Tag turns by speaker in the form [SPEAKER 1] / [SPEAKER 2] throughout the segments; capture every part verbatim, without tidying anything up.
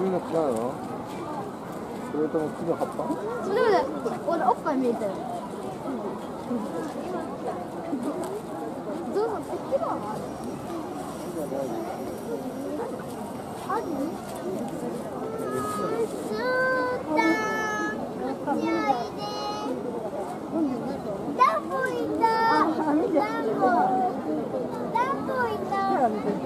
[SPEAKER 1] 髪の毛なの？それとも木の葉っぱ？
[SPEAKER 2] それまで俺おっぱい見えてる。どうぞ、木の葉ある？ダンボいた。ダンボ。ダンボいた。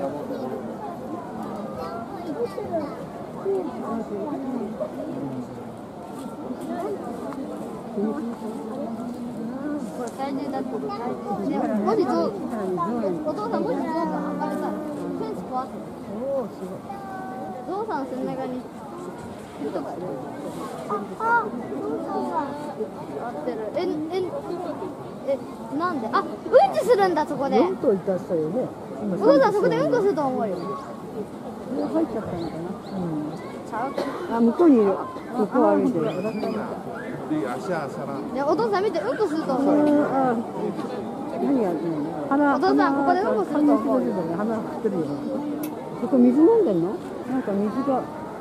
[SPEAKER 2] これ体重だって。でももしゾウ、お父さんもしゾウが履かれたらフェンス壊す。ゾウさんの背中に人がいる。あ、あ、ゾウさんが合ってる。え、え、え、なんで？あ、うんちするんだそこで。
[SPEAKER 3] うんといたしたよね。
[SPEAKER 2] お父さんそこでうんこすると思うよ。
[SPEAKER 3] 入っちゃったのかな。うん。
[SPEAKER 2] ちゃう。
[SPEAKER 3] あ、向こうにいる。向こう歩いてる。
[SPEAKER 1] 足はさら。
[SPEAKER 2] いや、お父さん見て、うんこすると思うよ。
[SPEAKER 3] あ、何やってんの？鼻。
[SPEAKER 2] お父さんここでうんこすると思うよ。
[SPEAKER 3] 鼻振ってるよ。ここ水飲んでんの？なんか水が。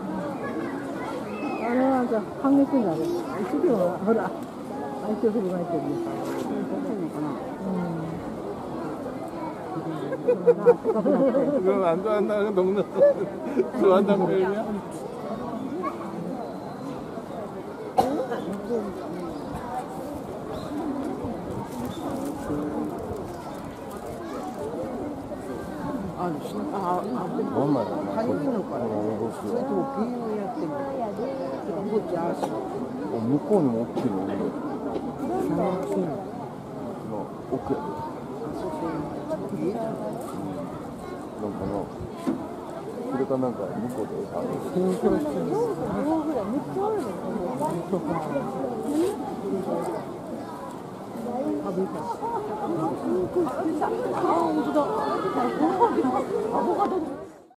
[SPEAKER 3] あれなんか反撃になる。一秒はほら、相手を振りまいてるね。
[SPEAKER 1] 그럼 안 좋아한다는 동네 좋아한다는 거야?
[SPEAKER 3] 아, 아,
[SPEAKER 1] 뭔 말이야?
[SPEAKER 3] 한국인을 거야. 그래도 비행을 해야 돼. 그것도 아시.
[SPEAKER 1] 어, 무거운 뭐 어떻게 넣는 거야? 너 어깨. 그런 거는. 그러니까 뭔가 무거워.
[SPEAKER 3] 아, 진짜. 아, 진짜. 아, 뭐가 더.